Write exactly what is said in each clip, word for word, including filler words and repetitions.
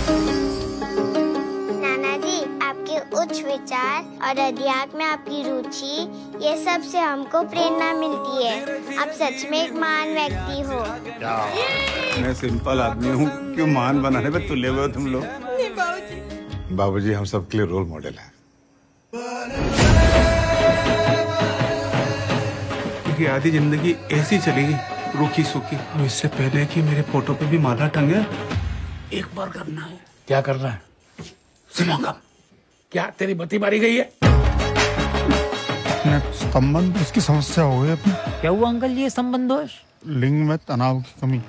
नाना जी, आपके उच्च विचार और अध्यात्म में आपकी रुचि, ये सब से हमको प्रेरणा मिलती है। आप सच में एक महान व्यक्ति हो। मैं सिंपल आदमी हूँ, क्यों महान बनाने पे तुले हुए हो तुम लोग? नहीं बाबूजी। बाबूजी हम सबके लिए रोल मॉडल है। क्योंकि आधी जिंदगी ऐसी चलेगी, रूखी सूखी। अब इससे पहले कि मेरे फोटो पे भी माला टंगे, एक बार करना है। क्या करना है? सिमोंगा। क्या तेरी बत्ती मारी गई है? संबंध उसकी समस्या हो गई अपनी। क्या हुआ अंकल जी? ये संबंध दोष, लिंग में तनाव की कमी,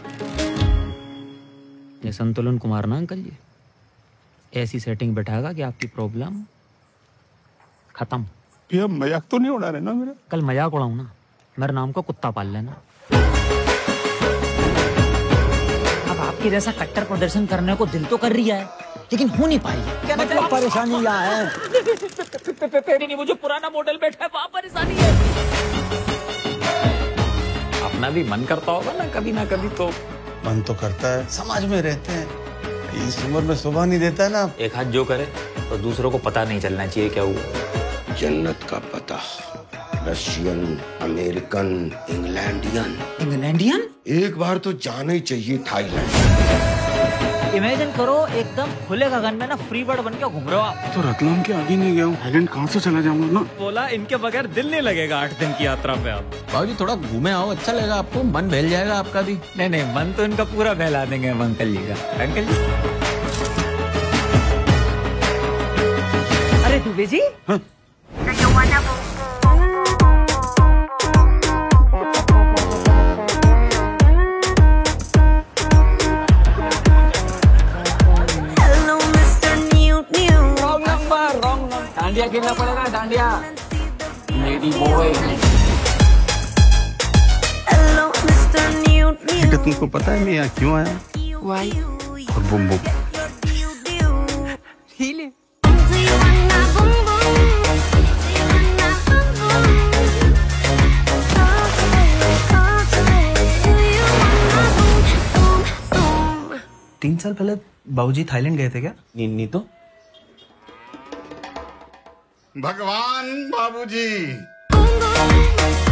ये संतुलन को मारना अंकल जी। ऐसी सेटिंग बैठाएगा कि आपकी प्रॉब्लम खत्म। ये मजाक तो नहीं उड़ा रहे ना मेरा? कल मजाक उड़ाऊं ना, मेरे नाम का कुत्ता पाल लेना। अब आपके जैसा कट्टर प्रदर्शन करने को दिल तो कर रही है, लेकिन हो नहीं पा रही है। क्या मतलब परेशानी यहाँ है? नहीं, वो जो पुराना मॉडल बैठा है वहाँ परेशानी है। अपना भी मन करता होगा ना कभी ना कभी तो। मन तो करता है, समाज में रहते हैं, इस उम्र में शोभा नहीं देता है ना। एक हाथ जो करे तो दूसरों को पता नहीं चलना चाहिए क्या हुआ। जन्नत का पता, रशियन, अमेरिकन, इंग्लैंडियन। इंग्लैंडियन? एक बार तो जाना ही चाहिए थाईलैंड। इमेजिन करो एकदम खुले गगन में ना फ्री बर्ड बन के घूम रहे हो आप। तो रतलाम के आगे नहीं गया हूँ, थाईलैंड कहाँ से चला जाऊंगा ना? बोला इनके बगैर दिल नहीं लगेगा आठ दिन की यात्रा पे। आप बाबूजी थोड़ा घूमे आओ, अच्छा लगेगा आपको, मन बहल जाएगा आपका भी। नहीं नहीं, मन तो इनका पूरा बहला देंगे हम अंकल जी का। अंकल जी, अरे दुबे जी, हाँ? डांडिया खेलना पड़ेगा, डांडिया। Lady boy. बेटा तुमको पता है मैं यहाँ क्यों आया? Why? और बुम बुम। Really? तीन साल पहले बाबूजी थाईलैंड गए थे क्या? नहीं नहीं तो भगवान बाबूजी।